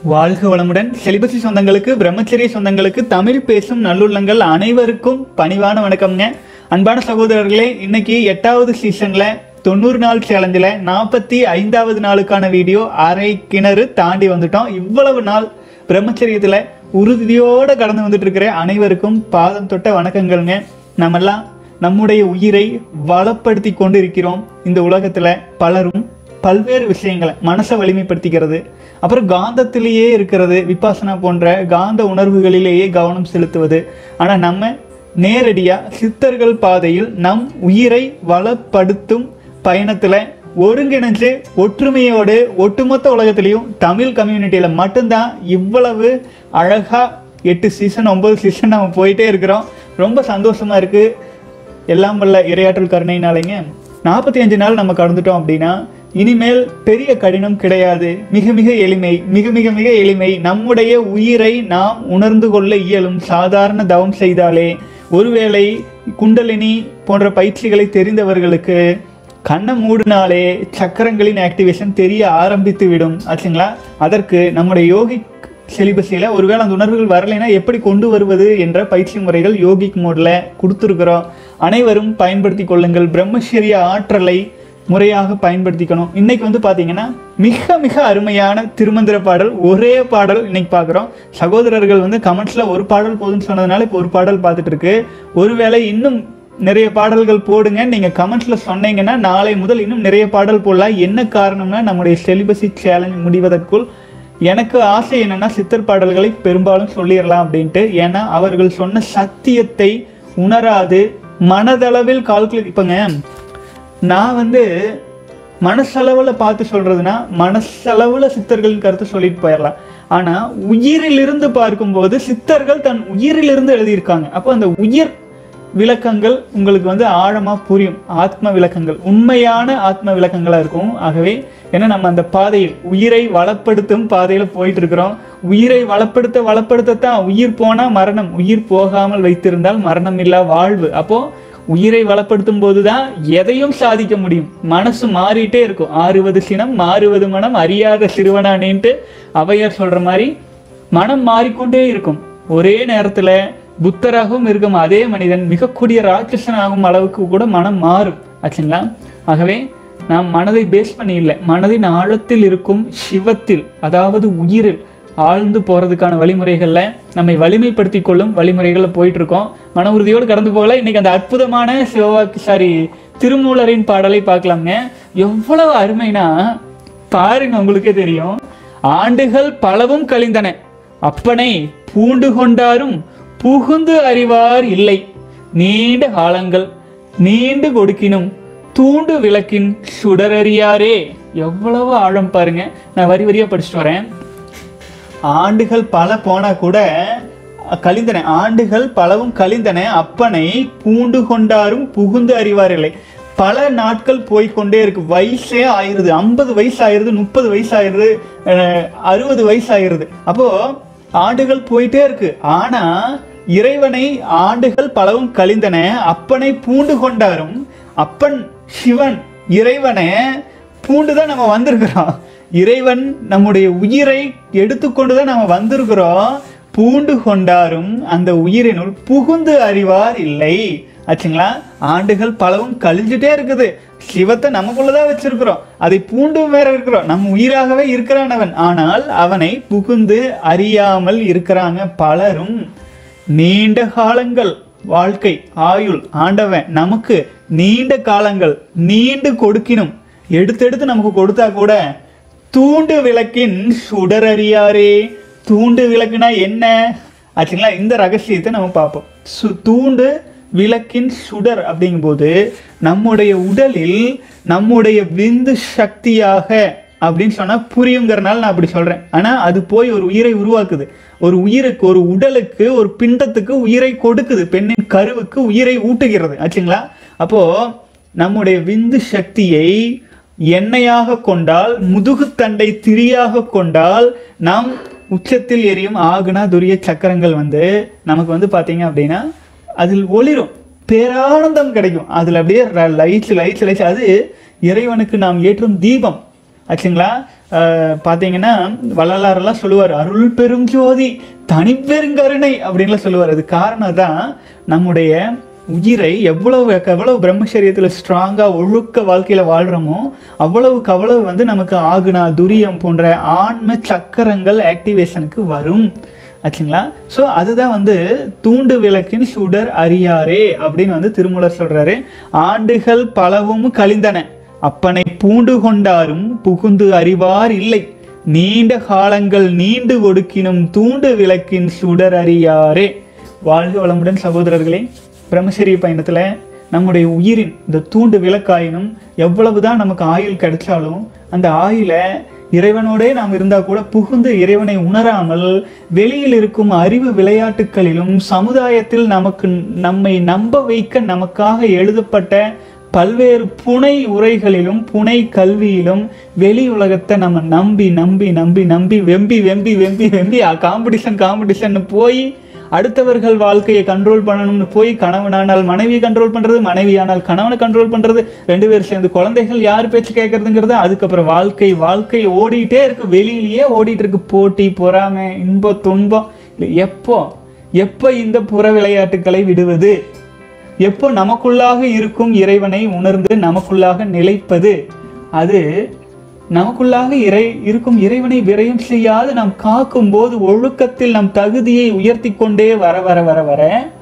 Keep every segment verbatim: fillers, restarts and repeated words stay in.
வாழ்க வளமுடன். செலிபசி சொந்தங்களுக்கு, பிரம்மச்சரிய சொந்தங்களுக்கு, தமிழ் பேசும் நல்லுள்ளங்கள் அனைவருக்கும் பணிவான வணக்கம்ங்க. அன்பான சகோதரர்களே, இன்னைக்கு எட்டாவது சீசன்ல தொண்ணூறு நாள் சேலஞ்சில் நாற்பத்தி ஐந்தாவது நாளுக்கான வீடியோ அரை கிணறு தாண்டி வந்துட்டோம். இவ்வளவு நாள் பிரம்மச்சரியத்தில் உறுதியோடு கடந்து வந்துட்டு இருக்கிற அனைவருக்கும் பாதம் தொட்ட வணக்கங்கள்ங்க. நம்மெல்லாம் நம்முடைய உயிரை வளப்படுத்தி கொண்டு இருக்கிறோம். இந்த உலகத்தில் பலரும் பல்வேறு விஷயங்களை மனசை வலிமைப்படுத்திக்கிறது, அப்புறம் காந்தத்திலேயே இருக்கிறது, விபாசனா போன்ற காந்த உணர்வுகளிலேயே கவனம் செலுத்துவது. ஆனால் நம்ம நேரடியாக சித்தர்கள் பாதையில் நம் உயிரை வளப்படுத்தும் பயணத்தில் ஒருங்கிணைஞ்சு ஒற்றுமையோடு ஒட்டுமொத்த உலகத்திலையும் தமிழ் கம்யூனிட்டியில் மட்டும்தான் இவ்வளவு அழகாக எட்டு சீசன் ஒன்பது சீசன் நம்ம போயிட்டே இருக்கிறோம். ரொம்ப சந்தோஷமாக இருக்குது. எல்லாம் வல்ல இறையாற்றல் கருணையினாலேங்க நாற்பத்தி அஞ்சு நாள் நம்ம கடந்துட்டோம் அப்படின்னா இனிமேல் பெரிய கடினம் கிடையாது. மிக மிக எளிமை, மிக மிக மிக எளிமை. நம்முடைய உயிரை நாம் உணர்ந்து கொள்ள இயலும். சாதாரண தவம் செய்தாலே, ஒருவேளை குண்டலினி போன்ற பயிற்சிகளை தெரிந்தவர்களுக்கு கண்ணை மூடினாலே சக்கரங்களின் ஆக்டிவேஷன் தெரிய ஆரம்பித்து விடும் ஆச்சுங்களா. அதற்கு நம்முடைய யோகிக் சிலிபஸில் ஒருவேளை அந்த உணர்வுகள் வரலைன்னா எப்படி கொண்டு வருவது என்ற பயிற்சி முறைகள் யோகிக் மோடில் கொடுத்துருக்குறோம். அனைவரும் பயன்படுத்தி கொள்ளுங்கள். பிரம்மச்சரிய ஆற்றலை முறையாக பயன்படுத்திக்கணும். இன்னைக்கு வந்து பார்த்தீங்கன்னா மிக மிக அருமையான திருமந்திர பாடல், ஒரே பாடல் இன்னைக்கு பார்க்குறோம். சகோதரர்கள் வந்து கமெண்ட்ஸில் ஒரு பாடல் போதுன்னு சொன்னதுனால இப்போ ஒரு பாடல் பார்த்துட்டு இருக்கு. ஒருவேளை இன்னும் நிறைய பாடல்கள் போடுங்க நீங்கள் கமெண்ட்ஸில் சொன்னீங்கன்னா நாளை முதல் இன்னும் நிறைய பாடல் போடலாம். என்ன காரணம்னா நம்முடைய செலிபசி சேலஞ்ச் முடிவதற்குள் எனக்கு ஆசை என்னன்னா சித்தர் பாடல்களை பெரும்பாலும் சொல்லிடலாம் அப்படின்ட்டு. ஏன்னா அவர்கள் சொன்ன சத்தியத்தை உணராது மனதளவில் கால்குலேட். இப்போங்க நான் வந்து மனசளவில் பார்த்து சொல்கிறதுனா மனசளவில் சித்தர்களின் கருத்து சொல்லிட்டு போயிடலாம். ஆனால் உயிரிலிருந்து பார்க்கும்போது சித்தர்கள் தன் உயிரிலிருந்து எழுதியிருக்காங்க. அப்போ அந்த உயிர் விளக்கங்கள் உங்களுக்கு வந்து ஆழமாக புரியும். ஆத்ம விளக்கங்கள் உண்மையான ஆத்ம விளக்கங்களாக இருக்கும். ஆகவே ஏன்னா நம்ம அந்த பாதையில் உயிரை வளப்படுத்தும் பாதையில் போயிட்டு இருக்கிறோம். உயிரை வளப்படுத்த வளப்படுத்தத்தான் உயிர் போனால் மரணம், உயிர் போகாமல் வைத்திருந்தால் மரணம் இல்லா வாழ்வு. அப்போது உயிரை வளப்படுத்தும் போதுதான் எதையும் சாதிக்க முடியும். மனசு மாறிட்டே இருக்கும். ஆறுவது சினம் மாறுவது மனம் அறியாத சிறுவனானேன்ட்டு அவையார் சொல்ற மாதிரி மனம் மாறிக்கொண்டே இருக்கும். ஒரே நேரத்துல புத்தராகவும் இருக்கும் அதே மனிதன் மிக கூடிய ராட்சசன் ஆகும் அளவுக்கு கூட மனம் மாறும் ஆச்சுங்களா. ஆகவே நாம் மனதை பேஸ் பண்ணி இல்லை, மனதின் ஆழத்தில் இருக்கும் சிவத்தில், அதாவது உயிரில் ஆழ்ந்து போறதுக்கான வழிமுறைகள்ல நம்மை வலிமைப்படுத்தி கொள்ளும் வழிமுறைகள்ல போயிட்டு இருக்கோம். மன உறுதியோடு கடந்து போகல. இன்னைக்கு அந்த அற்புதமான சிவவாக்கு சாரி திருமூலரின் பாடலை பார்க்கலாங்க. எவ்வளவு அருமைனா பாருங்க, உங்களுக்கே தெரியும். ஆண்டுகள் பலவும் கழிந்தன, அப்பனை பூண்டு கொண்டாரும் புகுந்து அறிவார் இல்லை. நீண்ட காலங்கள் நீண்டு கொடுக்கினும் தூண்டு விளக்கின் சுடரறியாரே. எவ்வளவு ஆழம் பாருங்க. நான் வரி வரியா படிச்சுட்டு வரேன். ஆண்டுகள் பல போனா கூட கழிந்தன, ஆண்டுகள் பலவும் கழிந்தன, அப்பனை பூண்டு கொண்டாரும் புகுந்து அறிவார் இல்லை. பல நாட்கள் போய்கொண்டே இருக்கு. வயசே ஆயிருது, ஐம்பது வயசு ஆயிருது, முப்பது வயசு ஆயிருது, அறுபது வயசு ஆயிருது. அப்போ ஆண்டுகள் போயிட்டே இருக்கு. ஆனா இறைவனை ஆண்டுகள் பலவும் கழிந்தன, அப்பனை பூண்டு கொண்டாரும். அப்பன் சிவன் இறைவனை பூண்டுதான் நம்ம வந்திருக்கிறோம். இறைவன் நம்முடைய உயிரை எடுத்துக்கொண்டுதான் நம்ம வந்திருக்கிறோம். பூண்டு கொண்டாரும் அந்த உயிரினுள் புகுந்து அறிவார் இல்லை ஆச்சுங்களா. ஆண்டுகள் பலவும் கழிஞ்சுட்டே இருக்குது. சிவத்தை நமக்குள்ளதான் வச்சிருக்கிறோம், அதை பூண்டும் வேற இருக்கிறோம். நம்ம உயிராகவே இருக்கிறானவன், ஆனால் அவனை புகுந்து அறியாமல் இருக்கிறாங்க பலரும். நீண்ட காலங்கள் வாழ்க்கை ஆயுள் ஆண்டவன் நமக்கு நீண்ட காலங்கள் நீண்டு கொடுக்கினும் எடுத்தெடுத்து நமக்கு கொடுத்தா கூட தூண்டு விளக்கின் சுடரறியாரே. தூண்டு விளக்குனா என்ன ஆச்சுங்களா. இந்த ரகசியத்தை நம்ம பார்ப்போம். சு தூண்டு விளக்கின் சுடர் அப்படிங்கும்போது நம்முடைய உடலில் நம்முடைய விந்து சக்தியாக அப்படின்னு சொன்னா புரியுங்கிறனால நான் அப்படி சொல்றேன். ஆனா அது போய் ஒரு உயிரை உருவாக்குது. ஒரு உயிருக்கு, ஒரு உடலுக்கு, ஒரு பிண்டத்துக்கு உயிரை கொடுக்குது. பெண்ணின் கருவுக்கு உயிரை ஊட்டுகிறது ஆச்சுங்களா. அப்போ நம்முடைய விந்து சக்தியை எண்ணெயாக கொண்டால், முதுகுத்தண்டை திரியாக கொண்டால், நாம் உச்சத்தில் எரியும் ஆகுனா துரிய சக்கரங்கள் வந்து நமக்கு வந்து பார்த்தீங்க அப்படின்னா அதில் ஒளிரும், பேரானந்தம் கிடைக்கும். அதில் அப்படியே லைட்ஸ் லைட்ஸ் லைட்ஸ் அது இறைவனுக்கு நாம் ஏற்றும் தீபம். ஆச்சுங்களா. பார்த்தீங்கன்னா வள்ளலாரெல்லாம் சொல்லுவார், அருள் பெரும் ஜோதி தனிப்பெருங்கருணை அப்படின்லாம் சொல்லுவார். அது காரணம் தான் நம்முடைய உயிரை எவ்வளவு எவ்வளவு பிரம்மச்சரியத்தில் ஸ்ட்ராங்காக ஒழுக்க வாழ்க்கையில் வாழ்கிறோமோ அவ்வளவுக்கு அவ்வளவு வந்து நமக்கு ஆகுனா துரியம் போன்ற ஆன்ம சக்கரங்கள் ஆக்டிவேஷனுக்கு வரும் ஆச்சுங்களா. ஸோ அதுதான் வந்து தூண்டு விளக்கின் சுடர் அறியாரே அப்படின்னு வந்து திருமூலர் சொல்றாரு. ஆண்டுகள் பலவும் கழிந்தன, அப்பனை பூண்டு கொண்டாரும் புகுந்து அறிவார் இல்லை, நீண்ட காலங்கள் நீண்டு ஒடுக்கினும் தூண்டு விளக்கின் சுடர் அறியாரே. வாழ்க வளமுடன் சகோதரர்களே. பிரம்மச்சரிய பயணத்தில் நம்முடைய உயிரின் இந்த தூண்டு விளக்காயினும் எவ்வளவுதான் நமக்கு ஆயுள் கிடைச்சாலும் அந்த ஆயுளை இறைவனோடே நாம் இருந்தால் கூட புகுந்து இறைவனை உணராமல் வெளியில் இருக்கும் அறிவு விளையாட்டுகளிலும் சமுதாயத்தில் நமக்கு நம்மை நம்ப வைக்க நமக்காக எழுதப்பட்ட பல்வேறு புனை உரைகளிலும் புனை கல்வியிலும் வெளி உலகத்தை நம்ம நம்பி நம்பி நம்பி நம்பி வெம்பி வெம்பி வெம்பி வெம்பி காம்படிஷன் காம்படிஷன் போய் அடுத்தவர்கள் வாழ்க்கையை கண்ட்ரோல் பண்ணணும்னு போய் கணவனானால் மனைவியை கண்ட்ரோல் பண்ணுறது, மனைவியானால் கணவனை கண்ட்ரோல் பண்ணுறது, ரெண்டு பேரும் சேர்ந்து குழந்தைகள் யார் பேச்சு கேட்கறதுங்கிறது, அதுக்கப்புறம் வாழ்க்கை வாழ்க்கை ஓடிட்டே இருக்கு, வெளியிலேயே ஓடிட்டு இருக்கு. போட்டி, பொறாமை, இன்பம், துன்பம். எப்போ எப்போ இந்த புற விளையாட்டுக்களை விடுவது? எப்போ நமக்குள்ளாக இருக்கும் இறைவனை உணர்ந்து நமக்குள்ளாக நிலைப்பது? அது நமக்குள்ளாக இறை இருக்கும் இறைவனை விரயம் செய்யாது நாம் காக்கும் போது ஒழுக்கத்தில் நம் தகுதியை உயர்த்தி கொண்டே வர வர வர வர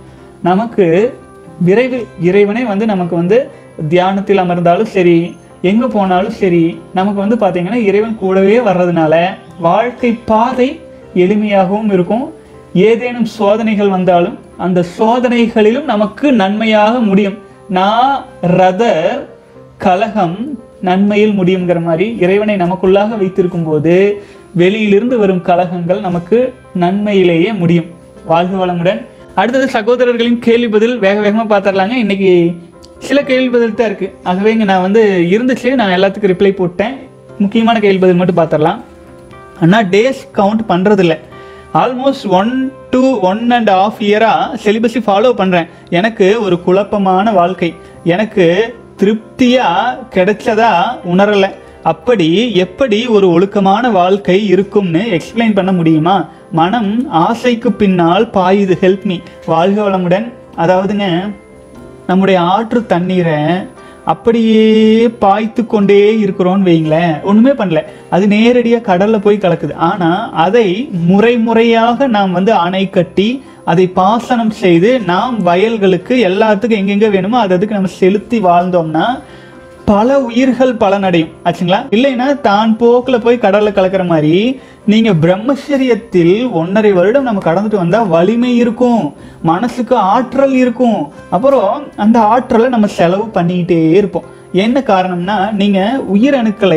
நமக்கு விரைவில் இறைவனை வந்து நமக்கு வந்து தியானத்தில் அமர்ந்தாலும் சரி, எங்கே போனாலும் சரி, நமக்கு வந்து பார்த்தீங்கன்னா இறைவன் கூடவே வர்றதுனால வாழ்க்கை பாதை எளிமையாகவும் இருக்கும். ஏதேனும் சோதனைகள் வந்தாலும் அந்த சோதனைகளிலும் நமக்கு நன்மையாக முடியும். நான் ரதர் கலகம் நன்மையில் முடியுங்கிற மாதிரி இறைவனை நமக்குள்ளாக வைத்திருக்கும் போது வெளியிலிருந்து வரும் கலகங்கள் நமக்கு நன்மையிலேயே முடியும். வாழ்க வளமுடன். அடுத்தது சகோதரர்களின் கேள்வி பதில் வேக வேகமாக பார்த்துடலாங்க. இன்னைக்கு சில கேள்வி பதில் தான் இருக்குது. ஆகவே இங்கே நான் வந்து இருந்துச்சு, நான் எல்லாத்துக்கும் ரிப்ளை போட்டேன். முக்கியமான கேள்வி பதில் மட்டும் பார்த்துடலாம். ஆனால் டேஸ் கவுண்ட் பண்ணுறதில்ல. Almost one to one and half இயராக சிலிபஸை ஃபாலோ பண்ணுறேன். எனக்கு ஒரு குழப்பமான வாழ்க்கை, எனக்கு திருப்தியாக கிடைச்சதா உணரலை. அப்படி எப்படி ஒரு ஒழுக்கமான வாழ்க்கை இருக்கும்னு எக்ஸ்பிளைன் பண்ண முடியுமா? மனம் ஆசைக்கு பின்னால் பாயுது, ஹெல்ப் மீ. வாழ்க வளமுடன். அதாவதுங்க, நம்முடைய ஆற்று தண்ணீரை அப்படியே பாய்த்து கொண்டே இருக்கிறோன்னு வைங்களேன், ஒன்றுமே பண்ணல, அது நேரடியாக கடலில் போய் கலக்குது. ஆனால் அதை முறை முறையாக நாம் வந்து அணை கட்டி அதை பாசனம் செய்து நாம் வயல்களுக்கு எல்லாத்துக்கும் எங்கெங்கே வேணுமோ அது அதுக்கு நம்ம செலுத்தி வாழ்ந்தோம்னா பல உயிர்கள் பலனடையும் ஆச்சுங்களா. இல்லைன்னா தான் போக்கில் போய் கடலில் கலக்கிற மாதிரி நீங்கள் பிரம்மச்சரியத்தில் ஒன்றரை வருடம் நம்ம கடந்துட்டு வந்தால் வலிமை இருக்கும், மனசுக்கு ஆற்றல் இருக்கும். அப்புறம் அந்த ஆற்றலை நம்ம செலவு பண்ணிக்கிட்டே இருப்போம். என்ன காரணம்னா, நீங்கள் உயிரணுக்களை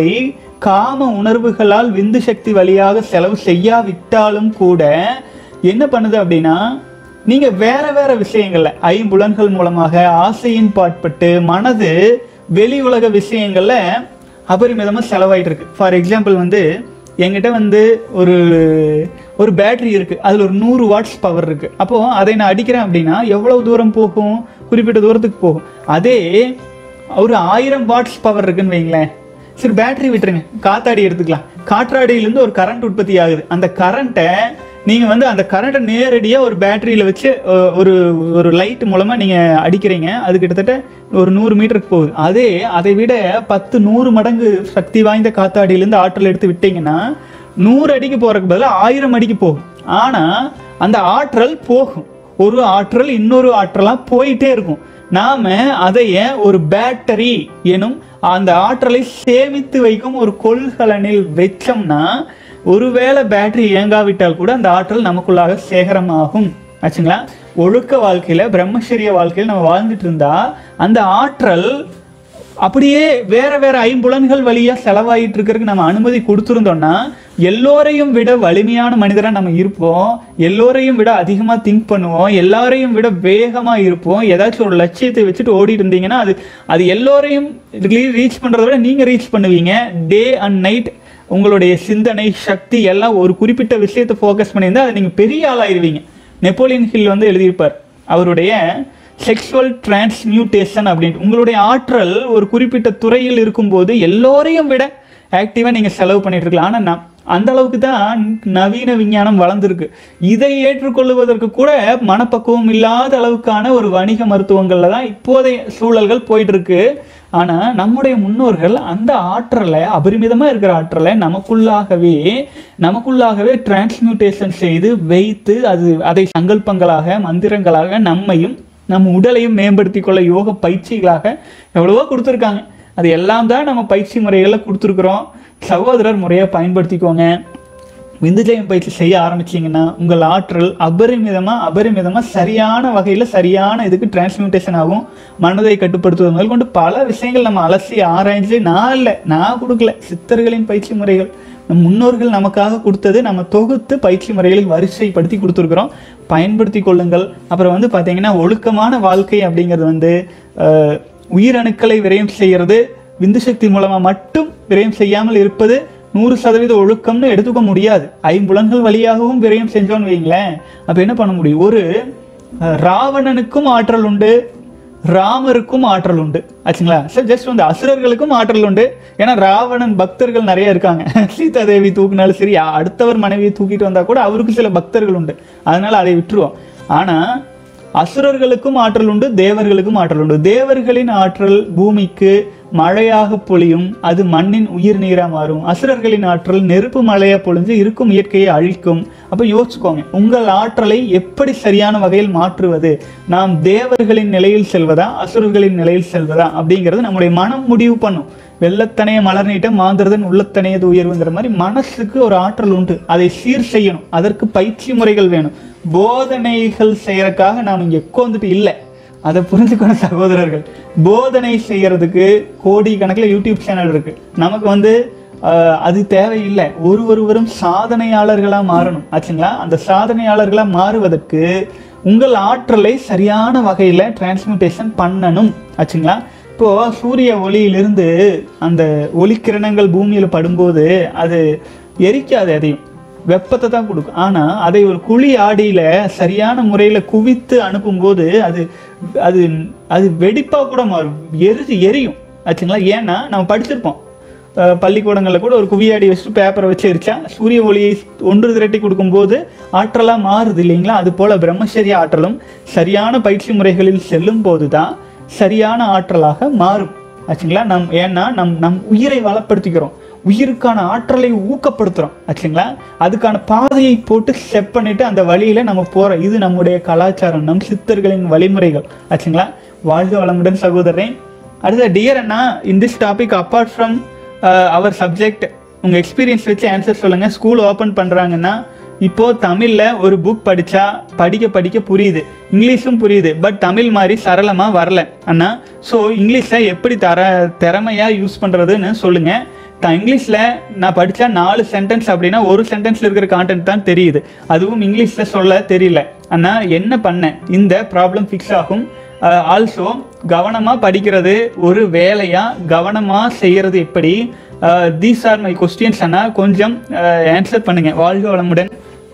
காம உணர்வுகளால் விந்து சக்தி வழியாக செலவு செய்யாவிட்டாலும் கூட என்ன பண்ணுது அப்படின்னா, நீங்கள் வேற வேற விஷயங்கள்ல ஐம்புலன்கள் மூலமாக ஆசையின் பாட்பட்டு மனது வெளி உலக விஷயங்கள்ல அபரிமிதமாக செலவாயிட்டு இருக்கு. ஃபார் எக்ஸாம்பிள் வந்து என்கிட்ட வந்து ஒரு ஒரு பேட்டரி இருக்குது, அதில் ஒரு நூறு வாட்ஸ் பவர் இருக்குது. அப்போது அதை நான் அடிக்கிறேன் அப்படின்னா எவ்வளோ தூரம் போகும்? குறிப்பிட்ட தூரத்துக்கு போகும். அதே ஒரு ஆயிரம் வாட்ஸ் பவர் இருக்குன்னு வைங்களேன், சரி பேட்டரி விட்டுருங்க, காத்தாடி எடுத்துக்கலாம். காற்றாடியிலேருந்து ஒரு கரண்ட் உற்பத்தி ஆகுது. அந்த கரண்ட்டை நீங்கள் வந்து அந்த கரண்ட்டை நேரடியாக ஒரு பேட்டரியில் வச்சு ஒரு ஒரு லைட் மூலமாக நீங்கள் அடிக்கிறீங்க, அது கிட்டத்தட்ட ஒரு நூறு மீட்டருக்கு போகுது. அதே அதை விட பத்து நூறு மடங்கு சக்தி வாய்ந்த காத்தாடியிலேருந்து ஆற்றல் எடுத்து விட்டீங்கன்னா நூறு அடிக்கு போகிறதுக்கு பதிலாக ஆயிரம் அடிக்கு போகும். ஆனால் அந்த ஆற்றல் போகும், ஒரு ஆற்றல் இன்னொரு ஆற்றலாக போயிட்டே இருக்கும். நாம் அதைய ஒரு பேட்டரி எனும் அந்த ஆற்றலை சேமித்து வைக்கும் ஒரு கொள்கலனில் வச்சோம்னா ஒருவேளை பேட்டரி இயங்காவிட்டால் கூட அந்த ஆற்றல் நமக்குள்ளாக சேகரமாகும் ஆச்சுங்களா. ஒழுக்க வாழ்க்கையில பிரம்மச்சரிய வாழ்க்கையில் நம்ம வாழ்ந்துட்டு இருந்தா அந்த ஆற்றல் அப்படியே வேற வேற ஐம்புலன்கள் வழியா செலவாயிட்டு இருக்கிறதுக்கு நம்ம அனுமதி கொடுத்துருந்தோம்னா எல்லோரையும் விட வலிமையான மனிதரா நம்ம இருப்போம், எல்லோரையும் விட அதிகமா திங்க் பண்ணுவோம், எல்லாரையும் விட வேகமா இருப்போம். ஏதாச்சும் ஒரு லட்சியத்தை வச்சுட்டு ஓடிட்டு இருந்தீங்கன்னா அது அது எல்லோரையும் ரீச் பண்றதை விட நீங்க ரீச் பண்ணுவீங்க. டே அண்ட் நைட் உங்களுடைய சிந்தனை சக்தி எல்லாம் ஒரு குறிப்பிட்ட விஷயத்தை ஃபோக்கஸ் பண்ணியிருந்தா அது நீங்கள் பெரிய ஆளாயிருவீங்க. நெப்போலியன் ஹில் வந்து எழுதியிருப்பார் அவருடைய செக்ஷுவல் டிரான்ஸ்மியூட்டேஷன் அப்படின்ட்டு. உங்களுடைய ஆற்றல் ஒரு குறிப்பிட்ட துறையில் இருக்கும்போது எல்லோரையும் விட ஆக்டிவாக நீங்கள் செலவு பண்ணிட்டு இருக்கலாம். ஆனால் நான் அந்த அளவுக்கு தான் நவீன விஞ்ஞானம் வளர்ந்துருக்கு. இதை ஏற்றுக்கொள்வதற்கு கூட மனப்பக்குவம் இல்லாத அளவுக்கான ஒரு வணிக மருத்துவங்களில் தான் இப்போதைய சூழல்கள் போயிட்டு இருக்கு. ஆனால் நம்முடைய முன்னோர்கள் அந்த ஆற்றலை, அபரிமிதமாக இருக்கிற ஆற்றலை நமக்குள்ளாகவே நமக்குள்ளாகவே டிரான்ஸ்மியூட்டேஷன் செய்து வைத்து அது அதை சங்கல்பங்களாக மந்திரங்களாக நம்மையும் நம் உடலையும் மேம்படுத்தி கொள்ள யோக பயிற்சிகளாக எவ்வளவோ கொடுத்துருக்காங்க. அது எல்லாம் தான் நம்ம பயிற்சி முறைகளில் கொடுத்துருக்குறோம். சகோதரர் முறையாக பயன்படுத்திக்கோங்க. விந்துஜயம் பயிற்சி செய்ய ஆரம்பிச்சிங்கன்னா உங்கள் ஆற்றல் அபரிமிதமாக அபரிமிதமாக சரியான வகையில் சரியான இதுக்கு டிரான்ஸ்மியூட்டேஷன் ஆகும். மனதை கட்டுப்படுத்துவது முதல் கொண்டு பல விஷயங்கள் நம்ம அலசி ஆராய்ஞ்சு, நான் இல்லை நான் கொடுக்கல, சித்தர்களின் பயிற்சி முறைகள் நம் முன்னோர்கள் நமக்காக கொடுத்தது நம்ம தொகுத்து பயிற்சி முறைகளில் வரிசைப்படுத்தி கொடுத்துருக்குறோம். பயன்படுத்தி கொள்ளுங்கள். அப்புறம் வந்து பார்த்தீங்கன்னா ஒழுக்கமான வாழ்க்கை அப்படிங்கிறது வந்து உயிரணுக்களை விரயம் செய்கிறது. விந்து சக்தி மூலமாக மட்டும் விரயம் செய்யாமல் இருப்பது நூறு சதவீத ஒழுக்கம்னு எடுத்துக்க முடியாது. ஐம்புலன்கள் வழியாகவும் விரயம் செஞ்சோன்னு வைங்களேன், அப்போ என்ன பண்ண முடியும்? ஒரு ராவணனுக்கும் ஆற்றல் உண்டு, ராமருக்கும் ஆற்றல் உண்டு ஆச்சுங்களா. சார் ஜஸ்ட் வந்து அசுரர்களுக்கும் ஆற்றல் உண்டு. ஏன்னா ராவணன் பக்தர்கள் நிறைய இருக்காங்க. சீதா தேவி தூக்கினாலும் சரி, அடுத்தவர் மனைவியை தூக்கிட்டு வந்தால் கூட அவருக்கு சில பக்தர்கள் உண்டு, அதனால அதை விட்டுருவோம். ஆனால் அசுரர்களுக்கும் ஆற்றல் உண்டு, தேவர்களுக்கும் ஆற்றல் உண்டு. தேவர்களின் ஆற்றல் பூமிக்கு மழையாக பொழியும், அது மண்ணின் உயிர் நீராக மாறும். அசுரர்களின் ஆற்றல் நெருப்பு மழையாக பொழிஞ்சு இருக்கும் இயற்கையை அழிக்கும். அப்போ யோசிச்சுக்கோங்க, உங்கள் ஆற்றலை எப்படி சரியான வகையில் மாற்றுவது? நாம் தேவர்களின் நிலையில் செல்வதா அசுரர்களின் நிலையில் செல்வதா அப்படிங்கிறது நம்முடைய மனம் முடிவு பண்ணும். வெள்ளத்தனைய மலர் நீட்ட மாந்திரதன் உள்ளத்தனையது உயர்வுங்கிற மாதிரி மனசுக்கு ஒரு ஆற்றல் உண்டு. அதை சீர் செய்யணும். அதற்கு பயிற்சி முறைகள் வேணும். போதனைகள் செய்யறதுக்காக நாம் இங்கே உட்காந்துட்டு இல்லை, அதை புரிஞ்சுக்கணும் சகோதரர்கள். போதனை செய்யறதுக்கு கோடி கணக்கில் யூடியூப் சேனல் இருக்கு. நமக்கு வந்து அது தேவையில்லை. ஒரு ஒருவரும் சாதனையாளர்களாக மாறணும் ஆச்சுங்களா. அந்த சாதனையாளர்களாக மாறுவதற்கு உங்கள் ஆற்றலை சரியான வகையில் டிரான்ஸ்மியூட்டேஷன் பண்ணணும் ஆச்சுங்களா. இப்போது சூரிய ஒளியிலிருந்து அந்த ஒளிக்கிரணங்கள் பூமியில் படும்போது அது எரிக்காது, எதையும் வெப்பத்தை தான் கொடுக்கும். ஆனால் அதை ஒரு குழி ஆடியில் சரியான முறையில் குவித்து அனுப்பும்போது அது அது அது வெடிப்பாக கூட மாறும், எரிஞ்சு எரியும் ஆச்சுங்களா. ஏன்னா நம்ம படிச்சிருப்போம் பள்ளிக்கூடங்களில் கூட, ஒரு குவியாடி வச்சுட்டு பேப்பரை வச்சு எரிச்சா சூரிய ஒளியை ஒன்று திரட்டி கொடுக்கும்போது ஆற்றலாக மாறுது இல்லைங்களா. அது போல் பிரம்மச்சரிய ஆற்றலும் சரியான பயிற்சி முறைகளில் செல்லும் போது தான் சரியான ஆற்றலாக மாறும் ஆச்சுங்களா. நம் ஏன்னா நம் நம் உயிரை வளப்படுத்திக்கிறோம், உயிருக்கான ஆற்றலை ஊக்கப்படுத்துகிறோம் ஆச்சுங்களா. அதுக்கான பாதையை போட்டு ஸ்டெப் பண்ணிட்டு அந்த வழியில் நம்ம போகிறோம். இது நம்முடைய கலாச்சாரம், நம் சித்தர்களின் வழிமுறைகள் ஆச்சுங்களா. வாழ்க வளமுடன் சகோதரன். அடுத்த டியர் அண்ணா, in this topic apart from our subject உங்கள் எக்ஸ்பீரியன்ஸ் வச்சு ஆன்சர் சொல்லுங்கள். ஸ்கூல் ஓப்பன் பண்ணுறாங்கன்னா இப்போது தமிழில் ஒரு புக் படித்தா படிக்க படிக்க புரியுது, இங்கிலீஷும் புரியுது, பட் தமிழ் மாதிரி சரளமாக வரல அண்ணா. ஸோ இங்கிலீஷை எப்படி தர திறமையாக யூஸ் பண்ணுறதுன்னு சொல்லுங்கள். த இங்கிலீஷில் நான் படித்தா நாலு சென்டென்ஸ் அப்படின்னா ஒரு சென்டென்ஸில் இருக்கிற கான்டென்ட் தான் தெரியுது, அதுவும் இங்கிலீஷில் சொல்ல தெரியல அண்ணா. என்ன பண்ண இந்த ப்ராப்ளம் ஃபிக்ஸ் ஆகும்? ஆல்சோ கவனமாக படிக்கிறது ஒரு வேலையாக கவனமாக செய்கிறது எப்படி? தீஸ் ஆர் மை கொஸ்டின்ஸ் அண்ணா, கொஞ்சம் ஆன்சர் பண்ணுங்க. வாழ்க வளமுடன்.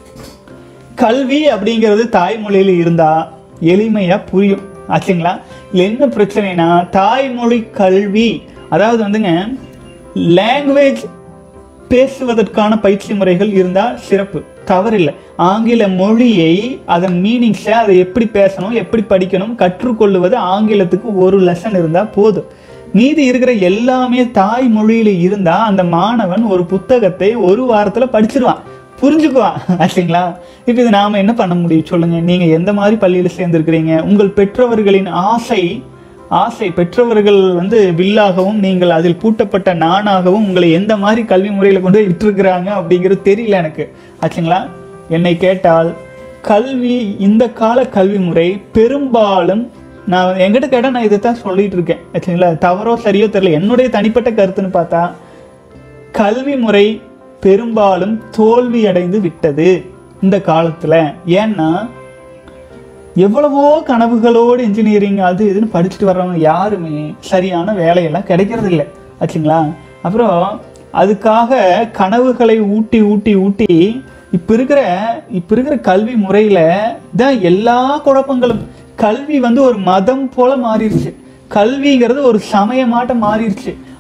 கல்வி அப்படிங்கிறது தாய்மொழியில் இருந்தால் எளிமையாக புரியும் ஆச்சுங்களா. இல்லை என்ன பிரச்சனைனா, தாய்மொழி கல்வி அதாவது வந்துங்க லாங்குவேஜ் பேசுவதற்கான பயிற்சி முறைகள் இருந்தால் சிறப்பு, தவறில்லை. ஆங்கில மொழியை அதன் மீனிங்ஸை அதை எப்படி பேசணும் எப்படி படிக்கணும் கற்றுக்கொள்ளுவது ஆங்கிலத்துக்கு ஒரு லெசன் இருந்தால் போதும். மீதி இருக்கிற எல்லாமே தாய்மொழியில் இருந்தால் அந்த மாணவன் ஒரு புத்தகத்தை ஒரு வாரத்தில் படிச்சிருவான், புரிஞ்சுக்குவான் ஆச்சுங்களா. இப்போ இது நாம் என்ன பண்ண முடியும் சொல்லுங்கள்? நீங்கள் எந்த மாதிரி பள்ளியில் சேர்ந்துருக்கிறீங்க? உங்கள் பெற்றவர்களின் ஆசை ஆசை பெற்றவர்கள் வந்து வில்லாகவும் நீங்கள் அதில் பூட்டப்பட்ட நானாகவும் உங்களை எந்த மாதிரி கல்வி முறையில் கொண்டு விட்டுருக்குறாங்க அப்படிங்கிறது தெரியல எனக்கு ஆச்சுங்களா. என்னை கேட்டால் கல்வி, இந்த கால கல்வி முறை பெரும்பாலும் நான் என்கிட்ட கேட்டால் நான் இதை தான் சொல்லிட்டு இருக்கேன் ஆச்சுங்களா. தவறோ சரியோ தெரியல, என்னுடைய தனிப்பட்ட கருத்துன்னு பார்த்தா கல்வி முறை பெரும்பாலும் தோல்வி அடைந்து விட்டது இந்த காலத்தில். ஏன்னா எவ்வளவோ கனவுகளோடு இன்ஜினியரிங் அது இதுன்னு படிச்சுட்டு வர்றவங்க யாருமே சரியான வேலையெல்லாம் கிடைக்கிறது இல்லை ஆச்சுங்களா. அப்புறம் அதுக்காக கனவுகளை ஊட்டி ஊட்டி ஊட்டி இப்போ இருக்கிற இப்போ இருக்கிற கல்வி முறையில் தான் எல்லா குழப்பங்களும். கல்வி வந்து ஒரு மதம் போல மாறிடுச்சு, கல்விங்கிறது ஒரு சமயமாட்டம் மாறிடுச்சு.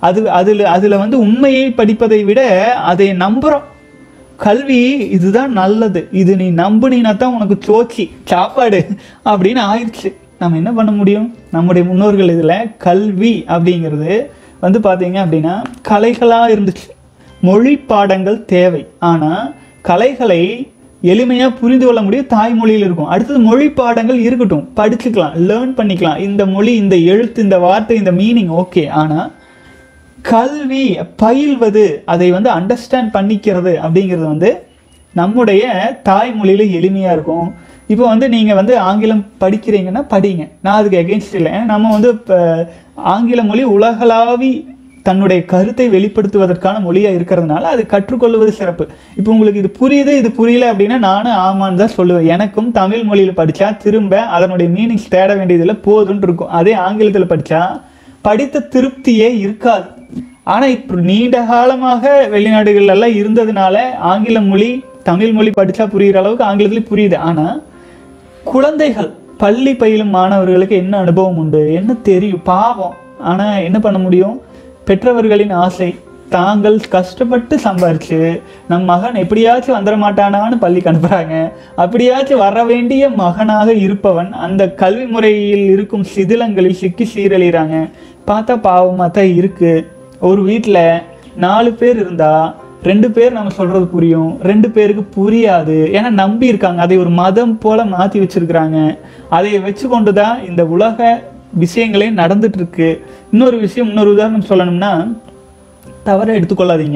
அது அதில் அதில் வந்து உண்மையை படிப்பதை விட அதை நம்புகிறோம். கல்வி இதுதான் நல்லது, இது நீ நம்புனீனா தான் உனக்கு சோச்சி சாப்பாடு அப்படின்னு ஆயிடுச்சு. நம்ம என்ன பண்ண முடியும்? நம்முடைய முன்னோர்கள் இதில் கல்வி அப்படிங்கிறது வந்து பார்த்தீங்க அப்படின்னா கலைகளாக இருந்துச்சு. மொழி பாடங்கள் தேவை, ஆனால் கலைகளை எளிமையாக புரிந்து கொள்ள முடியும் தாய்மொழியில் இருக்கும். அடுத்தது மொழி பாடங்கள் இருக்கட்டும், படிச்சுக்கலாம், லேர்ன் பண்ணிக்கலாம், இந்த மொழி, இந்த எழுத்து, இந்த வார்த்தை, இந்த மீனிங் ஓகே. ஆனால் கல்வி பயில்வது, அதை வந்து அண்டர்ஸ்டாண்ட் பண்ணிக்கிறது அப்படிங்கிறது வந்து நம்முடைய தாய்மொழியில் எளிமையாக இருக்கும். இப்போ வந்து நீங்கள் வந்து ஆங்கிலம் படிக்கிறீங்கன்னா படிங்க, நான் அதுக்கு எகென்ஸ்ட் இல்லை. நம்ம வந்து இப்போ ஆங்கில மொழி உலகளாவி தன்னுடைய கருத்தை வெளிப்படுத்துவதற்கான மொழியாக இருக்கிறதுனால அது கற்றுக்கொள்வது சிறப்பு. இப்போ உங்களுக்கு இது புரியுது, இது புரியல அப்படின்னா நானும் ஆமான்னு தான் சொல்லுவேன். எனக்கும் தமிழ் மொழியில் படித்தா திரும்ப அதனுடைய மீனிங்ஸ் தேட வேண்டியதில் போதுன்னு இருக்கும். அதே ஆங்கிலத்தில் படித்தா படித்த திருப்தியே இருக்காது. ஆனால் இப்போ நீண்ட காலமாக வெளிநாடுகள்லாம் இருந்ததுனால ஆங்கில மொழி தமிழ் மொழி படித்தா புரிகிற அளவுக்கு ஆங்கிலத்துலேயும் புரியுது. ஆனால் குழந்தைகள் பள்ளி பயிலும் மாணவர்களுக்கு என்ன அனுபவம் உண்டு, என்ன தெரியும், பாவம். ஆனால் என்ன பண்ண முடியும்? பெற்றவர்களின் ஆசை, தாங்கள் கஷ்டப்பட்டு சம்பாரிச்சு நம் மகன் எப்படியாச்சும் வந்துட மாட்டானான்னு பள்ளிக்கு அனுப்புகிறாங்க. அப்படியாச்சும் வர வேண்டிய மகனாக இருப்பவன் அந்த கல்வி முறையில் இருக்கும் சிதிலங்களில் சிக்கி சீரழிகிறாங்க. பார்த்தா பாவமாக தான் இருக்குது. ஒரு வீட்டில் நாலு பேர் இருந்தால் ரெண்டு பேர் நம்ம சொல்கிறது புரியும், ரெண்டு பேருக்கு புரியாது. ஏன்னா நம்பி இருக்காங்க, அதை ஒரு மதம் போல் மாற்றி வச்சுருக்கிறாங்க. அதை வச்சு கொண்டு தான் இந்த உலக விஷயங்களே நடந்துட்டு இருக்கு. இன்னொரு விஷயம், இன்னொரு உதாரணம் சொல்லணும்னா, தவற எடுத்துக்கொள்ளாதீங்க,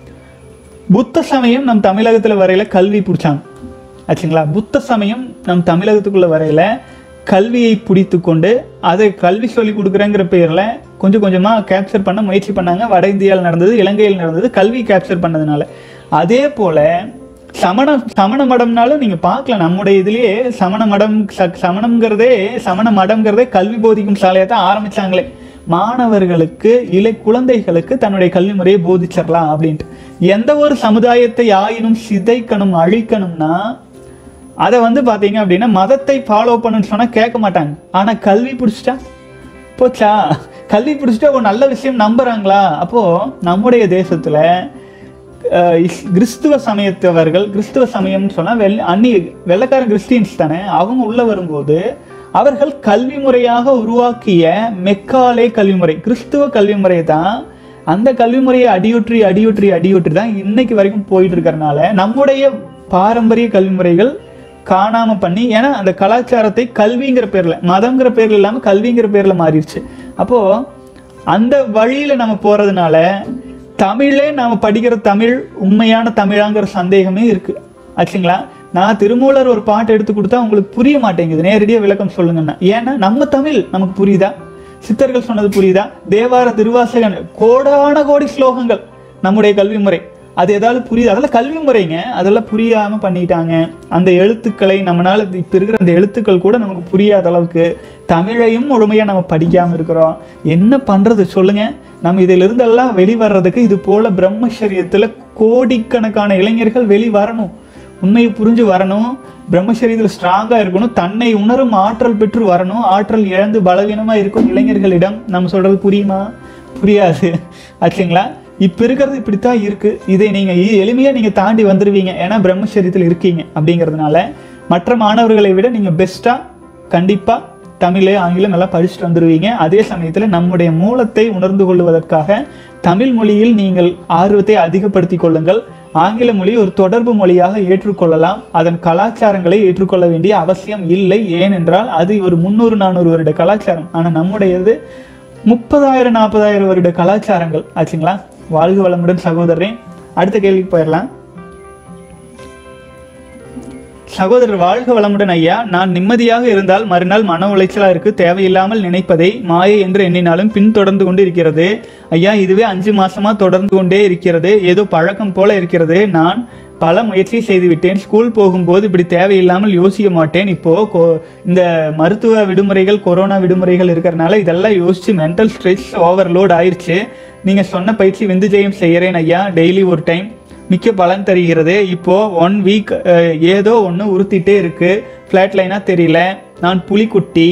புத்த சமயம் நம் தமிழகத்தில் வரையில கல்வி பிடிச்சாங்க ஆச்சுங்களா. புத்த சமயம் நம் தமிழகத்துக்குள்ள வரையில கல்வியை பிடித்து கொண்டு அதை கல்வி சொல்லி கொடுக்குறேங்கிற பேரில் கொஞ்சம் கொஞ்சமாக கேப்சர் பண்ண முயற்சி பண்ணாங்க. வட இந்தியாவில் நடந்தது, இலங்கையில் நடந்தது, கல்வி கேப்சர் பண்ணதுனால. அதே போல் சமண சமண மடம்னாலும் நீங்கள் பார்க்கலாம், நம்முடைய இதுலேயே சமண மடம் சமணம்ங்கிறதே சமண மடம்ங்கிறதே கல்வி போதிக்கும் சாலையை தான் ஆரம்பித்தாங்களே. மாணவர்களுக்கு, இளை குழந்தைகளுக்கு தன்னுடைய கல்வி முறையை போதிச்சிடலாம் அப்படின்ட்டு. எந்த ஒரு சமுதாயத்தை ஆயினும் சிதைக்கணும், அழிக்கணும்னா அதை வந்து பார்த்தீங்க அப்படின்னா மதத்தை ஃபாலோ பண்ணுன்னு சொன்னால் கேட்க மாட்டாங்க. ஆனால் கல்வி பிடிச்சிட்டா போச்சா, கல்வி பிடிச்சிட்டா ஒரு நல்ல விஷயம் நம்புகிறாங்களா? அப்போது நம்முடைய தேசத்தில் கிறிஸ்துவ சமயத்தவர்கள், கிறிஸ்துவ சமயம்னு சொன்னால் வெள் அன்னி வெள்ளைக்காரன் கிறிஸ்டியன்ஸ் தானே, அவங்க உள்ளே வரும்போது அவர்கள் கல்வி முறையாக உருவாக்கிய மெக்காலே கல்வி முறை, கிறிஸ்துவ கல்வி முறையை தான், அந்த கல்வி முறையை அடியுற்றி அடியுற்றி அடியுற்றி தான் இன்னைக்கு வரைக்கும் போயிட்டு இருக்கிறனால நம்முடைய பாரம்பரிய கல்வி முறைகள் காணாமல் பண்ணி, ஏன்னா அந்த கலாச்சாரத்தை கல்விங்கிற பேரில், மதங்கிற பேரில் இல்லாமல் கல்விங்கிற பேரில் மாறிடுச்சு. அப்போது அந்த வழியில் நம்ம போகிறதுனால தமிழே நாம் படிக்கிற தமிழ் உண்மையான தமிழாங்கிற சந்தேகமே இருக்குது ஆச்சுங்களா. நான் திருமூலர் ஒரு பாட்டு எடுத்து கொடுத்தா உங்களுக்கு புரிய மாட்டேங்குது, நேரடியாக விளக்கம் சொல்லுங்கன்னா. ஏன்னா நம்ம தமிழ் நமக்கு புரியுதா? சித்தர்கள் சொன்னது புரியுதா? தேவார திருவாசகன் கோடான கோடி ஸ்லோகங்கள் நம்முடைய கல்வி முறை, அது ஏதாவது புரியுது? அதெல்லாம் கல்வி முறைங்க, அதெல்லாம் புரியாமல் பண்ணிட்டாங்க. அந்த எழுத்துக்களை நம்மளால் இப்போ இருக்கிற அந்த எழுத்துக்கள் கூட நமக்கு புரியாத அளவுக்கு தமிழையும் முழுமையாக நம்ம படிக்காமல் இருக்கிறோம். என்ன பண்ணுறது சொல்லுங்கள்? நம்ம இதிலிருந்தெல்லாம் வெளிவர்றதுக்கு இது போல் பிரம்மச்சரியத்தில் கோடிக்கணக்கான இளைஞர்கள் வெளி வரணும், உண்மையை புரிஞ்சு வரணும், பிரம்மச்சரியத்தில் ஸ்ட்ராங்காக இருக்கணும், தன்னை உணரும் ஆற்றல் பெற்று வரணும். ஆற்றல் இழந்து பலவீனமாக இருக்கும் இளைஞர்களிடம் நம்ம சொல்கிறது புரியுமா? புரியாது ஆச்சுங்களா. இப்போ இருக்கிறது இப்படித்தான் இருக்குது. இதை நீங்கள் எளிமையாக நீங்கள் தாண்டி வந்துடுவீங்க, ஏன்னா பிரம்மச்சரியத்தில் இருக்கீங்க. அப்படிங்கிறதுனால மற்ற மாணவர்களை விட நீங்கள் பெஸ்ட்டாக கண்டிப்பாக தமிழ் ஆங்கிலம் எல்லாம் படிச்சுட்டு வந்துடுவீங்க. அதே சமயத்தில் நம்முடைய மூலத்தை உணர்ந்து கொள்வதற்காக தமிழ் மொழியில் நீங்கள் ஆர்வத்தை அதிகப்படுத்தி கொள்ளுங்கள். ஆங்கில மொழி ஒரு தொடர்பு மொழியாக ஏற்றுக்கொள்ளலாம், அதன் கலாச்சாரங்களை ஏற்றுக்கொள்ள வேண்டிய அவசியம் இல்லை. ஏனென்றால் அது ஒரு முந்நூறு நானூறு வருட கலாச்சாரம். ஆனால் நம்முடையது முப்பதாயிரம் நாற்பதாயிரம் வருட கலாச்சாரங்கள் ஆச்சுங்களா. வாழ்க வளமுடன் சகோதரரே. அடுத்த கேள்விக்கு போயிடலாம். சகோதரர் வாழ்க வளமுடன் ஐயா, நான் நிம்மதியாக இருந்தால் மறுநாள் மன உளைச்சலாக இருக்கு, தேவையில்லாமல் நினைப்பதை மாயை என்று எண்ணினாலும் பின் தொடர்ந்து கொண்டு இருக்கிறது ஐயா. இதுவே அஞ்சு மாசமா தொடர்ந்து கொண்டே இருக்கிறது, ஏதோ பழக்கம் போல இருக்கிறது. நான் பல முயற்சி செய்து விட்டேன், ஸ்கூல் போகும்போது இப்படி தேவையில்லாமல் யோசிக்க மாட்டேன். இப்போ இந்த மருத்துவ விடுமுறைகள், கொரோனா விடுமுறைகள் இருக்கிறனால இதெல்லாம் யோசிச்சு மென்டல் ஸ்ட்ரெஸ் ஓவர்லோட் ஆயிடுச்சு. நீங்க சொன்ன பயிற்சி விந்து ஜெயம் செய்கிறேன் ஐயா, டெய்லி ஒரு டைம், மிக்க பலன் தருகிறது. இப்போ ஒன் வீக் ஏதோ ஒன்று உறுத்திட்டே இருக்கு, ஃப்ளாட் லைனாக தெரியல. நான் புலிக்குட்டி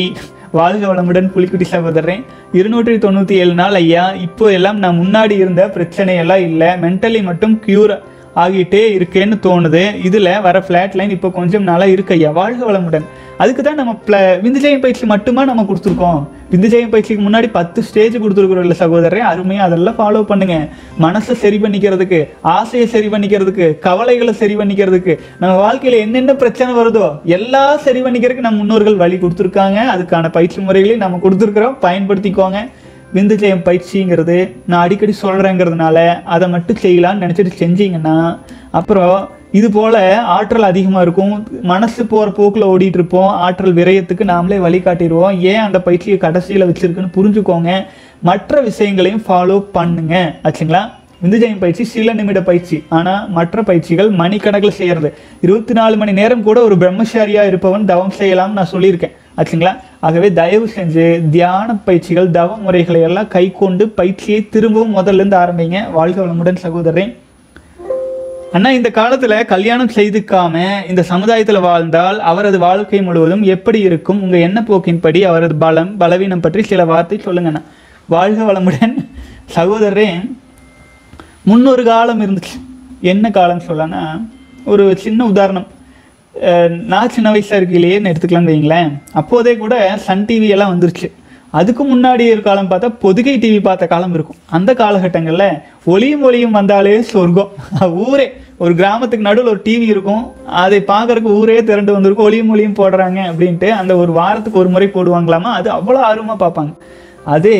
வாழ்க வளமுடன் புலிக்குட்டி சகோதரன். இருநூற்றி தொண்ணூற்றி ஏழு நாள் ஐயா. இப்போ எல்லாம் நான் முன்னாடி இருந்த பிரச்சனை எல்லாம் இல்லை, மென்டலி மட்டும் க்யூர் ஆகிட்டே இருக்கேன்னு தோணுது. இதில் வர ஃப்ளாட் லைன் இப்போ கொஞ்சம் நாளாக இருக்கு ஐயா. வாழ்க வளமுடன். அதுக்கு தான் நம்ம ப்ள விந்துஜயம் பயிற்சி மட்டுமா நம்ம கொடுத்துருக்கோம். விந்துஜயம் பயிற்சிக்கு முன்னாடி பத்து ஸ்டேஜ் கொடுத்துருக்குறோம் இல்லை சகோதரன், அருமையாக அதெல்லாம் ஃபாலோ பண்ணுங்க. மனசை சரி பண்ணிக்கிறதுக்கு, ஆசையை சரி பண்ணிக்கிறதுக்கு, கவலைகளை சரி பண்ணிக்கிறதுக்கு, நம்ம வாழ்க்கையில் என்னென்ன பிரச்சனை வருதோ எல்லாம் சரி பண்ணிக்கிறதுக்கு நம்ம முன்னோர்கள் வழி கொடுத்துருக்காங்க. அதுக்கான பயிற்சி முறைகளையும் நம்ம கொடுத்துருக்குறோம், பயன்படுத்திக்கோங்க. விந்துஜயம் பயிற்சிங்கிறது நான் அடிக்கடி சொல்கிறேங்கிறதுனால அதை மட்டும் செய்யலான்னு நினச்சிட்டு செஞ்சீங்கன்னா அப்புறம் இது போல் ஆற்றல் அதிகமாக இருக்கும். மனசு போகிற போக்கில் ஓடிட்டு இருப்போம், ஆற்றல் விரயத்துக்கு நாமளே வழிகாட்டிடுவோம். ஏன் அந்த பயிற்சியை கடைசியில் வச்சுருக்குன்னு புரிஞ்சுக்கோங்க. மற்ற விஷயங்களையும் ஃபாலோ பண்ணுங்க ஆச்சுங்களா. விந்துஜயம் பயிற்சி சில நிமிட பயிற்சி, ஆனால் மற்ற பயிற்சிகள் மணிக்கணக்கில் செய்கிறது. இருபத்தி நாலு மணி நேரம் கூட ஒரு பிரம்மச்சாரியாக இருப்பவன் தவம் செய்யலாம்னு நான் சொல்லியிருக்கேன் ஆச்சுங்களா. ஆகவே தயவு செஞ்சு தியான பயிற்சிகள், தவ முறைகளை எல்லாம் கை கொண்டு பயிற்சியை திரும்பவும் முதல்ல இருந்து ஆரம்பிங்க. வாழ்க வளமுடன் சகோதரன். அண்ணா, இந்த காலத்துல கல்யாணம் செய்துக்காம இந்த சமுதாயத்துல வாழ்ந்தால் அவரது வாழ்க்கை முழுவதும் எப்படி இருக்கும்? உங்க எண்ண போக்கின்படி அவரது பலம் பலவீனம் பற்றி சில வார்த்தை சொல்லுங்கண்ணா. வாழ்க வளமுடன் சகோதரன். முன்னொரு காலம் இருந்துச்சு. என்ன காலம் சொல்லனா, ஒரு சின்ன உதாரணம். நான் சின்ன வயசாக இருக்கையிலேன்னு எடுத்துக்கலாம்னு வைங்களேன். அப்போதே கூட சன் டிவி எல்லாம் வந்துருச்சு. அதுக்கு முன்னாடி ஒரு காலம் பார்த்தா பொதுகை டிவி பார்த்த காலம் இருக்கும். அந்த காலகட்டங்களில் ஒளியும் ஒளியும் வந்தாலே சொர்க்கம். ஊரே ஒரு கிராமத்துக்கு நடுவில் ஒரு டிவி இருக்கும், அதை பார்க்கறதுக்கு ஊரே திரண்டு வந்திருக்கும். ஒளியும் ஒளியும் போடுறாங்க அப்படின்ட்டு அந்த ஒரு வாரத்துக்கு ஒரு முறை போடுவாங்களாமா. அது அவ்வளோ ஆர்வமாக பார்ப்பாங்க. அதே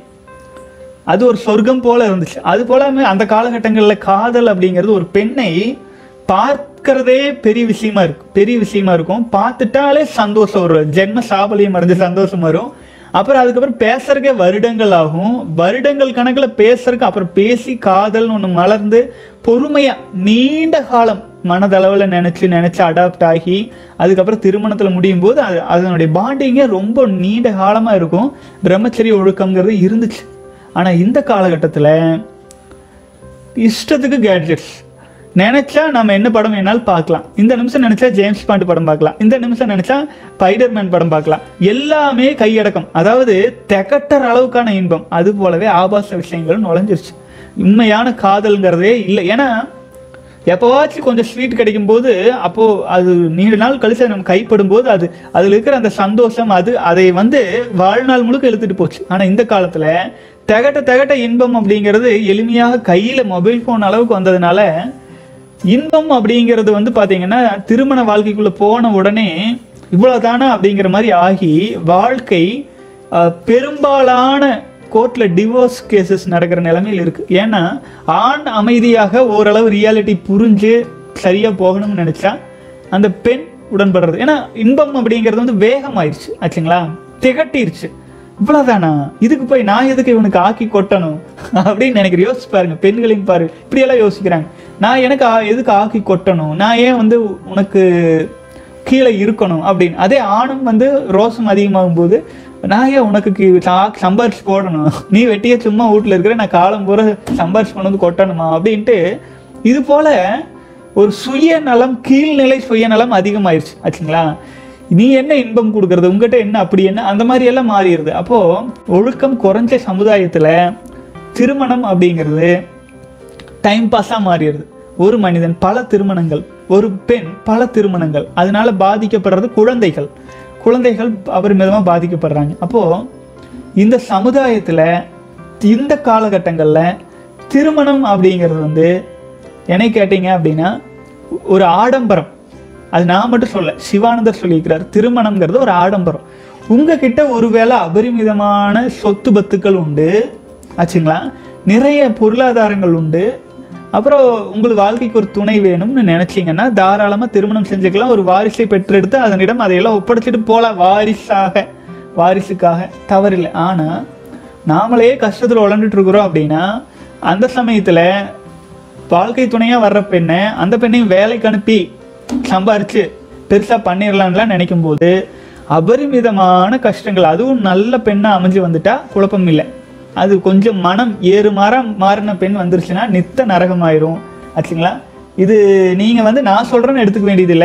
அது ஒரு சொர்க்கம் போல இருந்துச்சு. அது போல அந்த காலகட்டங்களில் காதல் அப்படிங்கிறது ஒரு பெண்ணை பார்க்கிறதே பெரிய விஷயமா இருக்கும் பெரிய விஷயமா இருக்கும் பார்த்துட்டாலே சந்தோஷம் வரும், ஜென்ம சாபலியம் அடைஞ்ச சந்தோஷம் வரும். அப்புறம் அதுக்கப்புறம் பேசுறதுக்கே வருடங்கள் ஆகும். வருடங்கள் கணக்கில் பேசுறதுக்கு அப்புறம் பேசி காதல்னு ஒன்று மலர்ந்து பொறுமையாக நீண்ட காலம் மனதளவில் நினச்சி நினச்சி அடாப்ட் ஆகி அதுக்கப்புறம் திருமணத்தில் முடியும் போது அது அதனுடைய பாண்டிங்கே ரொம்ப நீண்ட காலமாக இருக்கும். பிரம்மச்சரிய ஒழுக்கங்கிறது இருந்துச்சு. ஆனால் இந்த காலகட்டத்தில் இஷ்டத்துக்கு கேட்ஜெட்ஸ். நினைச்சா நம்ம என்ன படம் வேணாலும் பார்க்கலாம். இந்த நிமிஷம் நினைச்சா ஜேம்ஸ் பாண்ட் படம் பார்க்கலாம், இந்த நிமிஷம் நினைச்சா ஸ்பைடர்மேன் படம் பார்க்கலாம். எல்லாமே கையடக்கம், அதாவது திகட்டற அளவுக்கான இன்பம். அது போலவே ஆபாச விஷயங்கள் நுழைஞ்சிருச்சு. உண்மையான காதல்ங்கிறதே இல்லை. ஏன்னா எப்போவாச்சும் கொஞ்சம் ஸ்வீட் கிடைக்கும் போது, அப்போ அது நீண்ட நாள் கழிச்சு நம்ம கைப்படும் போது அது அதில் இருக்கிற அந்த சந்தோஷம் அது அதை வந்து வாழ்நாள் முழுக்க இழுத்துட்டு போச்சு. ஆனால் இந்த காலத்தில் திகட்ட திகட்ட இன்பம் அப்படிங்கிறது எளிமையாக கையில் மொபைல் ஃபோன் அளவுக்கு வந்ததுனால இன்பம் அப்படிங்கிறது வந்து பார்த்தீங்கன்னா திருமண வாழ்க்கைக்குள்ளே போன உடனே இவ்வளோதானா அப்படிங்கிற மாதிரி ஆகி வாழ்க்கை பெரும்பாலான கோர்ட்டில் டிவோர்ஸ் கேசஸ் நடக்கிற நிலைமையில் இருக்குது. ஏன்னா ஆண் அமைதியாக ஓரளவு ரியாலிட்டி புரிஞ்சு சரியாக போகணும்னு நினச்சா அந்த பெண் உடன்படுறது. ஏன்னா இன்பம் அப்படிங்கிறது வந்து வேகமாயிருச்சு ஆச்சுங்களா, திகட்டிருச்சு. இவ்வளோதானா, இதுக்கு போய் நான் எதுக்கு இவனுக்கு ஆக்கி கொட்டணும் அப்படின்னு நினைக்கிறேன். யோசிச்சு பாருங்க, பெண்களையும் பாரு இப்படியெல்லாம் யோசிக்கிறாங்க. நான் எனக்கு எதுக்கு ஆக்கி கொட்டணும், நான் ஏன் வந்து உனக்கு கீழே இருக்கணும் அப்படின்னு. அதே ஆணும் வந்து ரோசம் அதிகமாகும் போது நான் ஏன் உனக்கு சம்பாரிச்சு போடணும், நீ வெட்டியே சும்மா வீட்டில் இருக்கிற, நான் காலம் பூரா சம்பாரிச்சு கொண்டு வந்து கொட்டணுமா அப்படின்ட்டு இது போல ஒரு சுயநலம், கீழ்நிலை சுயநலம் அதிகமாயிருச்சு ஆச்சுங்களா. நீ என்ன இன்பம் கொடுக்கறது, உங்ககிட்ட என்ன அப்படி என்ன, அந்த மாதிரி எல்லாம் மாறிடுது. அப்போ ஒழுக்கம் குறைஞ்ச சமுதாயத்தில் திருமணம் அப்படிங்கிறது டைம் பாஸாக மாறிடுது. ஒரு மனிதன் பல திருமணங்கள், ஒரு பெண் பல திருமணங்கள், அதனால பாதிக்கப்படுறது குழந்தைகள். குழந்தைகள் அபரிமிதமாக பாதிக்கப்படுறாங்க. அப்போது இந்த சமுதாயத்தில் இந்த காலகட்டங்களில் திருமணம் அப்படிங்கிறது வந்து என்னை கேட்டீங்க அப்படின்னா ஒரு ஆடம்பரம். அது நான் மட்டும் சொல்ல, சிவானந்தர் சொல்லியிருக்கிறார், திருமணம்ங்கிறது ஒரு ஆடம்பரம். உங்ககிட்ட ஒருவேளை அபரிமிதமான சொத்து பத்துக்கள் உண்டு ஆச்சுங்களா, நிறைய பொருளாதாரங்கள் உண்டு, அப்புறம் உங்களுக்கு வாழ்க்கைக்கு ஒரு துணை வேணும்னு நினைச்சிங்கன்னா தாராளமாக திருமணம் செஞ்சுக்கலாம். ஒரு வாரிசை பெற்றெடுத்து அதனிடம் அதையெல்லாம் ஒப்படைச்சிட்டு போகலாம், வாரிசாக வாரிசுக்காக தவறில்லை. ஆனால் நாமளே கஷ்டத்தில் உழந்துட்டு இருக்கிறோம் அப்படின்னா அந்த சமயத்தில் வாழ்க்கை துணையாக வர்ற பெண்ணை அந்த பெண்ணையும் வேலைக்கு அனுப்பி சம்பாரிச்சு பெருசாக பண்ணிடலான்லாம் நினைக்கும் போது அபரிமிதமான கஷ்டங்கள். அதுவும் நல்ல பெண்ணாக அமைஞ்சு வந்துட்டா குழப்பம் இல்லை. அது கொஞ்சம் மனம் ஏறு மாறம் மாறின பெண் வந்துருச்சுன்னா நித்த நரகமாயிரும் ஆச்சுங்களா. இது நீங்கள் வந்து நான் சொல்கிறேன்னு எடுத்துக்க வேண்டியதில்லை.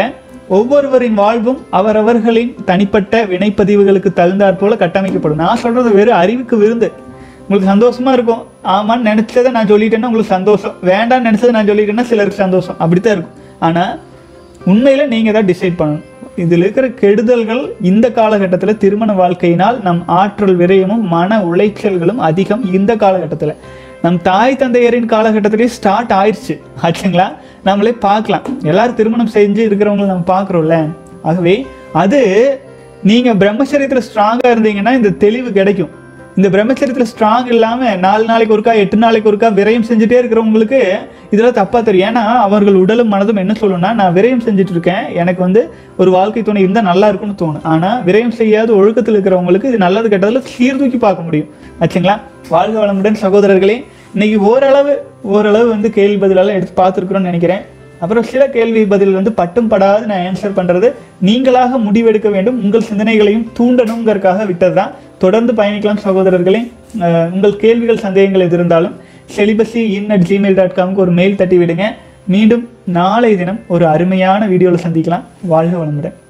ஒவ்வொருவரின் வாழ்வும் அவரவர்களின் தனிப்பட்ட வினைப்பதிவுகளுக்கு தகுந்தாற் போல கட்டமைக்கப்படும். நான் சொல்றது வெறும் அறிவுக்கு விருந்து. உங்களுக்கு சந்தோஷமா இருக்கும், ஆமான்னு நினைச்சதை நான் சொல்லிட்டேன்னா உங்களுக்கு சந்தோஷம், வேண்டாம்னு நினைச்சதை நான் சொல்லிட்டேன்னா சிலருக்கு சந்தோஷம், அப்படித்தான் இருக்கும். ஆனால் உண்மையில நீங்க தான் டிசைட் பண்ணணும். இதில் இருக்கிற கெடுதல்கள் இந்த காலகட்டத்தில் திருமண வாழ்க்கையினால் நம் ஆற்றல் விரயமும் மன உளைச்சல்களும் அதிகம். இந்த காலகட்டத்தில் நம் தாய் தந்தையரின் காலகட்டத்திலேயே ஸ்டார்ட் ஆயிடுச்சு ஆச்சுங்களா. நம்மளே பார்க்கலாம், எல்லாரும் திருமணம் செஞ்சு இருக்கிறவங்களை நம்ம பார்க்குறோம்ல. ஆகவே அது நீங்கள் பிரம்மச்சரியத்தில் ஸ்ட்ராங்காக இருந்தீங்கன்னா இந்த தெளிவு கிடைக்கும். இந்த பிரம்மச்சரியத்தில் ஸ்ட்ராங் இல்லாமல் நாலு நாளைக்கு ஒருக்கா எட்டு நாளைக்கு ஒருக்கா விரயம் செஞ்சுட்டே இருக்கிறவங்களுக்கு இதெல்லாம் தப்பாக தெரியும். ஏன்னா அவர்கள் உடலும் மனதும் என்ன சொல்லணும்னா, நான் விரயம் செஞ்சுட்டு இருக்கேன், எனக்கு வந்து ஒரு வாழ்க்கை துணை இருந்தால் நல்லா இருக்கும்னு தோணும். ஆனால் விரயம் செய்யாத ஒழுக்கத்தில் இருக்கிறவங்களுக்கு இது நல்லது கெட்டதில் சீர்தூக்கி பார்க்க முடியும் ஆச்சுங்களா. வாழ்க வளமுடன் சகோதரர்களே. இன்னைக்கு ஓரளவு ஓரளவு வந்து கேள்வி பதிலெல்லாம் எடுத்து பார்த்துருக்குறோன்னு நினைக்கிறேன். அப்புறம் சில கேள்வி பதில் வந்து பட்டும் படாது நான் ஆன்சர் பண்ணுறது, நீங்களாக முடிவெடுக்க வேண்டும், உங்கள் சிந்தனைகளையும் தூண்டணுங்கிறதுக்காக விட்டது தான். தொடர்ந்து பயணிக்கலாம் சகோதரர்களே. உங்கள் கேள்விகள் சந்தேகங்கள் எது இருந்தாலும் celibacy in at Gmail dot காம்க்கு ஒரு மெயில் தட்டி விடுங்க. மீண்டும் நாளை தினம் ஒரு அருமையான வீடியோவில் சந்திக்கலாம். வாழ்க வளமுடன்.